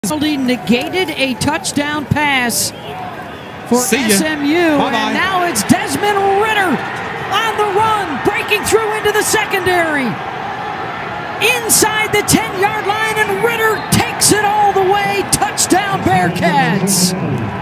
Negated a touchdown pass for SMU, and now it's Desmond on the run, breaking through into the secondary. Inside the 10-yard line, and Ritter takes it all the way. Touchdown, Bearcats!